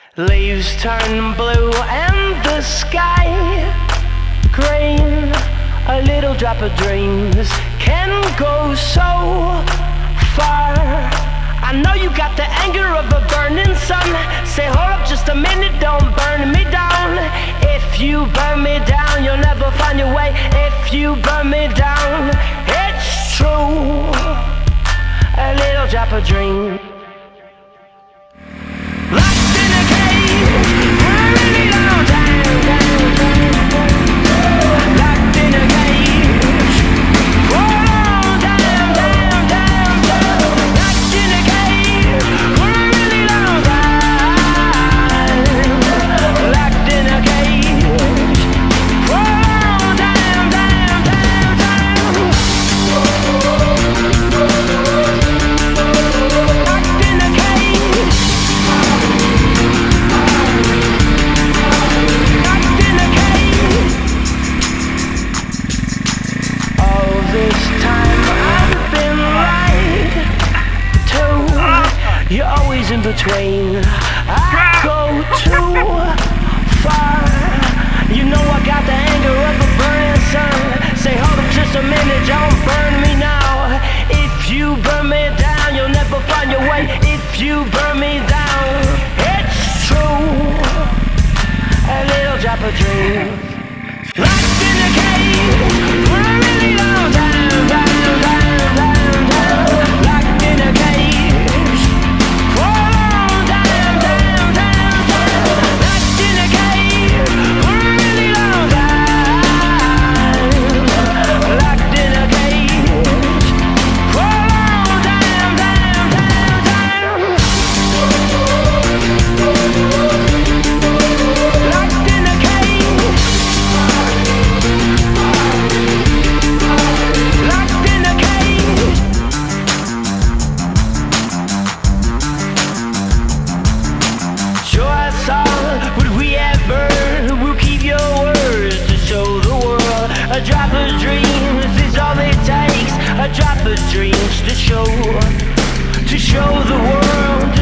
Leaves turn blue and the sky green. A little drop of dreams can go so far. I know you got the anger of a burning sun. Say hold up just a minute, don't burn me down. If you burn me down, you'll never find your way. If you burn me down, it's true. A little drop of dream. You're always in between. I go too far. You know I got the anger of a burning sun. Say hold up just a minute, don't burn me now. If you burn me down, you'll never find your way. If you burn me down, it's true. A little drop of dream. Locked in a cage for a really long time, time. Locked in a cage. A drop of dreams is all it takes. A drop of dreams to show the world.